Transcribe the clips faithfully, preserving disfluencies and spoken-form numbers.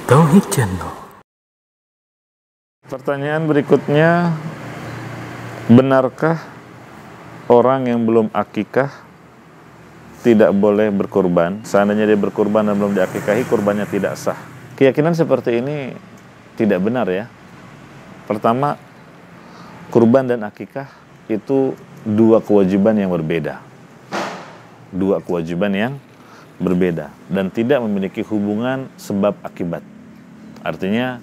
Tauhid Channel. Pertanyaan berikutnya, benarkah orang yang belum akikah tidak boleh berkurban? Seandainya dia berkurban dan belum diakikahi, kurbannya tidak sah. Keyakinan seperti ini tidak benar ya. Pertama, kurban dan akikah itu dua kewajiban yang berbeda. Dua kewajiban yang berbeda dan tidak memiliki hubungan sebab akibat. Artinya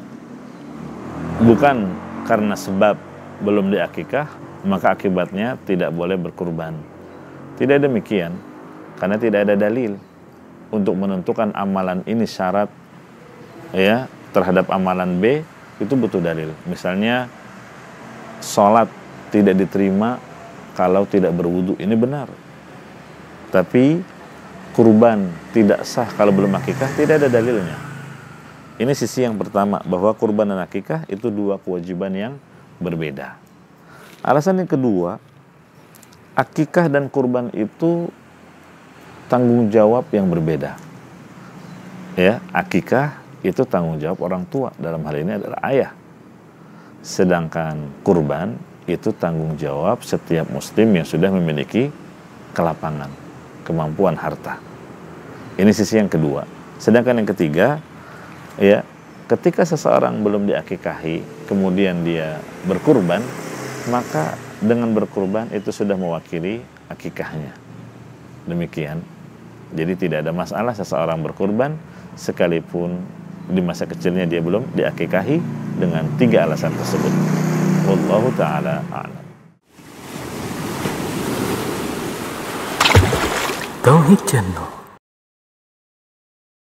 bukan karena sebab belum diakikah maka akibatnya tidak boleh berkurban. Tidak demikian, karena tidak ada dalil untuk menentukan amalan ini syarat ya terhadap amalan B, itu butuh dalil. Misalnya sholat tidak diterima kalau tidak berwudu, ini benar. Tapi kurban tidak sah kalau belum akikah, tidak ada dalilnya. Ini sisi yang pertama, bahwa kurban dan akikah itu dua kewajiban yang berbeda. Alasan yang kedua, akikah dan kurban itu tanggung jawab yang berbeda. Ya, akikah itu tanggung jawab orang tua, dalam hal ini adalah ayah. Sedangkan kurban itu tanggung jawab setiap muslim yang sudah memiliki kelapangan, kemampuan harta. Ini sisi yang kedua. Sedangkan yang ketiga, ya, ketika seseorang belum diakikahi kemudian dia berkurban, maka dengan berkurban itu sudah mewakili akikahnya. Demikian. Jadi tidak ada masalah seseorang berkurban sekalipun di masa kecilnya dia belum diakikahi dengan tiga alasan tersebut. Wallahu ta'ala a'lam. Tauhid Channel.